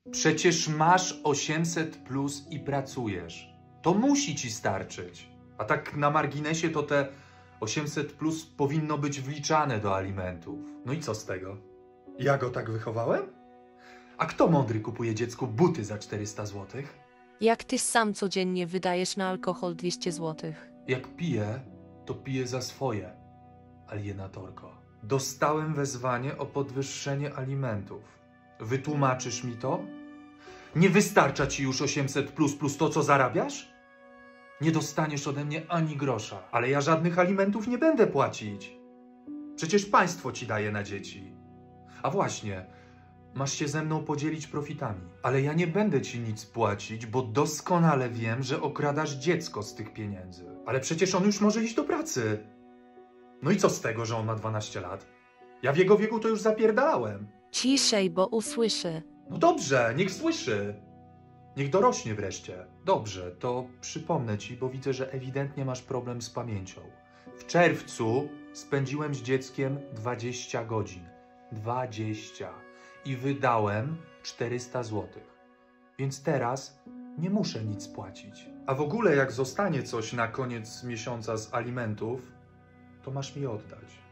Przecież masz 800 plus i pracujesz. To musi ci starczyć. A tak na marginesie to te 800 plus powinno być wliczane do alimentów. No i co z tego? Ja go tak wychowałem? A kto mądry kupuje dziecku buty za 400 złotych? Jak ty sam codziennie wydajesz na alkohol 200 złotych? Jak piję, to piję za swoje, alienatorko. Dostałem wezwanie o podwyższenie alimentów. Wytłumaczysz mi to? Nie wystarcza ci już 800 plus to, co zarabiasz? Nie dostaniesz ode mnie ani grosza, ale ja żadnych alimentów nie będę płacić. Przecież państwo ci daje na dzieci. A właśnie, masz się ze mną podzielić profitami. Ale ja nie będę ci nic płacić, bo doskonale wiem, że okradasz dziecko z tych pieniędzy. Ale przecież on już może iść do pracy. No i co z tego, że on ma 12 lat? Ja w jego wieku to już zapierdalałem. Ciszej, bo usłyszy. No dobrze, niech słyszy. Niech dorośnie wreszcie. Dobrze, to przypomnę ci, bo widzę, że ewidentnie masz problem z pamięcią. W czerwcu spędziłem z dzieckiem 20 godzin. 20. I wydałem 400 zł. Więc teraz nie muszę nic płacić. A w ogóle jak zostanie coś na koniec miesiąca z alimentów, to masz mi oddać.